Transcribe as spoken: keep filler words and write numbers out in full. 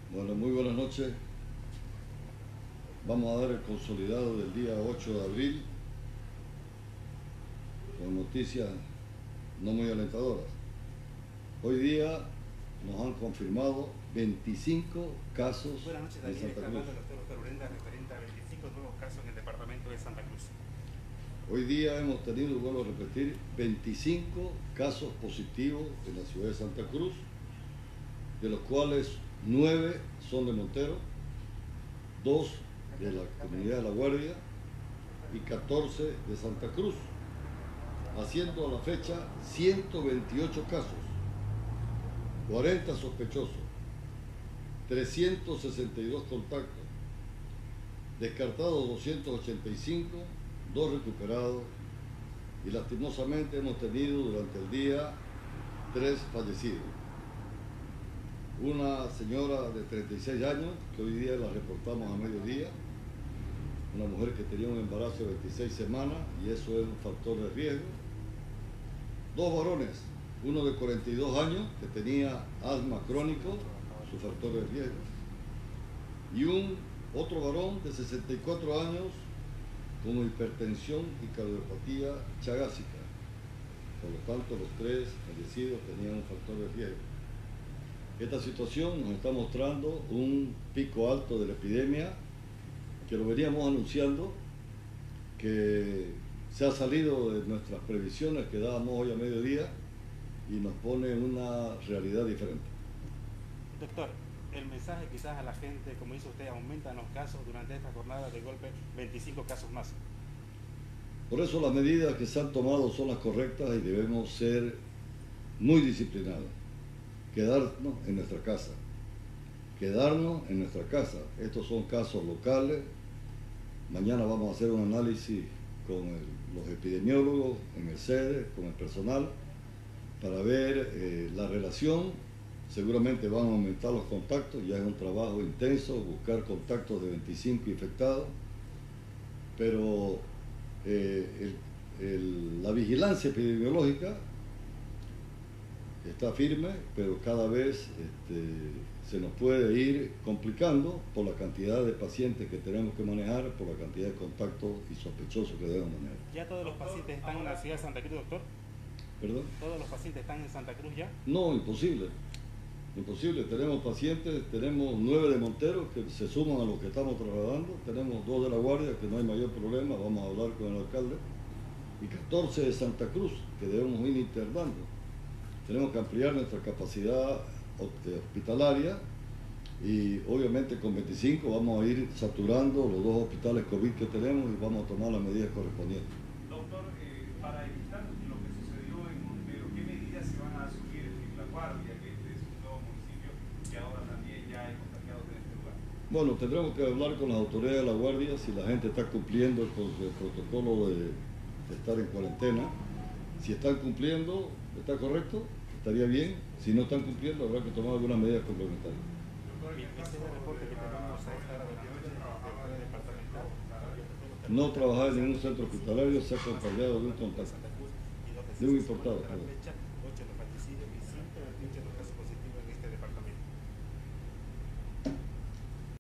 Bueno, muy buenas noches. Vamos a dar el consolidado del día ocho de abril con noticias no muy alentadoras. Hoy día nos han confirmado veinticinco casos Buenas noches, en Daniel. Santa Está Cruz. hablando el doctor Oscar Urenda referente a veinticinco nuevos casos en el departamento de Santa Cruz. Hoy día hemos tenido, vuelvo a repetir, veinticinco casos positivos en la ciudad de Santa Cruz, de los cuales nueve son de Montero, dos de la comunidad de La Guardia y catorce de Santa Cruz, haciendo a la fecha ciento veintiocho casos, cuarenta sospechosos, trescientos sesenta y dos contactos, descartados doscientos ochenta y cinco, dos recuperados y lastimosamente hemos tenido durante el día tres fallecidos. Una señora de treinta y seis años, que hoy día la reportamos a mediodía, una mujer que tenía un embarazo de veintiséis semanas y eso es un factor de riesgo. Dos varones, uno de cuarenta y dos años que tenía asma crónico, su factor de riesgo, y un otro varón de sesenta y cuatro años con hipertensión y cardiopatía chagásica. Por lo tanto, los tres fallecidos tenían un factor de riesgo. Esta situación nos está mostrando un pico alto de la epidemia que lo veníamos anunciando, que se ha salido de nuestras previsiones que dábamos hoy a mediodía y nos pone en una realidad diferente. Doctor, el mensaje quizás a la gente, como dice usted, aumentan los casos durante esta jornada, de golpe veinticinco casos más. Por eso las medidas que se han tomado son las correctas y debemos ser muy disciplinados. Quedarnos en nuestra casa. Quedarnos en nuestra casa. Estos son casos locales. Mañana vamos a hacer un análisis con el, los epidemiólogos en el sede, con el personal, para ver eh, la relación. Seguramente van a aumentar los contactos, ya es un trabajo intenso, buscar contactos de veinticinco infectados, pero eh, el, el, la vigilancia epidemiológica está firme, pero cada vez este, se nos puede ir complicando por la cantidad de pacientes que tenemos que manejar, por la cantidad de contactos y sospechosos que debemos manejar. ¿Ya todos los pacientes están en la ciudad de Santa Cruz, doctor? ¿Perdón? ¿Todos los pacientes están en Santa Cruz ya? No, imposible. Imposible. Tenemos pacientes, tenemos nueve de Montero que se suman a los que estamos trasladando, tenemos dos de La Guardia que no hay mayor problema, vamos a hablar con el alcalde, y catorce de Santa Cruz que debemos ir internando. Tenemos que ampliar nuestra capacidad hospitalaria y obviamente con veinticinco vamos a ir saturando los dos hospitales COVID que tenemos y vamos a tomar las medidas correspondientes. Doctor, eh, para evitar lo que sucedió en Montero, ¿qué medidas se van a asumir en La Guardia, que este es un nuevo municipio y ahora también ya hay contagiados en este lugar? Bueno, tendremos que hablar con las autoridades de La Guardia si la gente está cumpliendo con el protocolo de, de estar en cuarentena. Si están cumpliendo, ¿está correcto? Estaría bien. Si no están cumpliendo, habrá que tomar algunas medidas complementarias. Este es el reporte que tenemos a esta hora de la noche del departamental. No trabajar en ningún centro hospitalario se ha acompañado de un contacto, de un importado. Perdón.